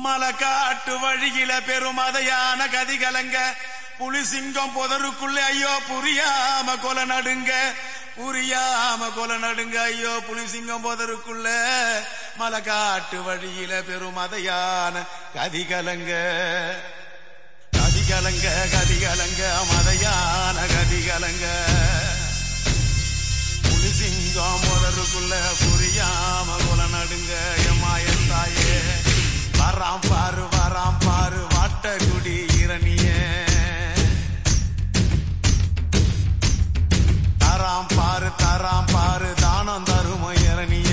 மலக்காட்டு வழியில பெருமதையான கதி கலங்க புலிசிங்கம் புதருக்குள்ளே ஐயோ புரியாம கொலை நடுங்க ஐயோ புலிசிங்கம் புதருக்குள்ள மலக்காட்டு வழியில பெருமதையான கதி கலங்க மதையான கதி கலங்க புலிசிங்கம் புதருக்குள்ள புரியாம கொலை நடுங்க எம்மாயன் தாயே வராம் பாரு வாட்டகுடி இரணிய தராம் பாரு தானம் தரும இரணிய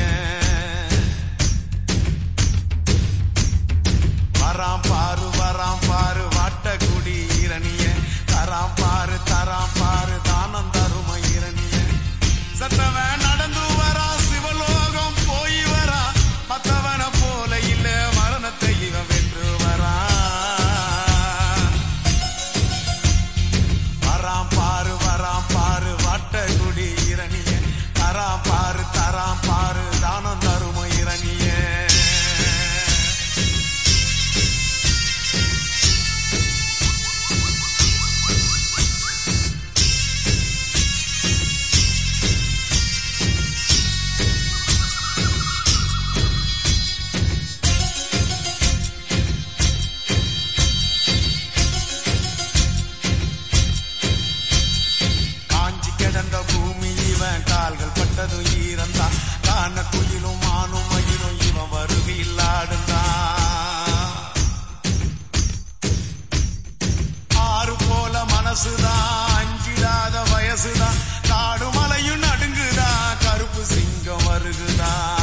வராம் பாரு வாட்டகுடி இரணிய தராம் பாரு தானம் தரும இரணிய சத்தவன் நடந்து வரா சிவலோகம் போய் வரா மத்தவன போல இல்ல மரணத்தை இவன் வென்று வரா வராம் பாரு வாட்டகுடி இரணிய தராம் பாரு தானம் தரும இரணிய கால்கள் பட்டதும் ஈரந்தா காண குயிலும் மானும் மயிலும் இவன் வருகையில் ஆடுந்தா ஆறு போல மனசுதான் அஞ்சிடாத வயசுதான் காடு மலையும் நடுங்குதா கருப்பு சிங்கம் வருகுதா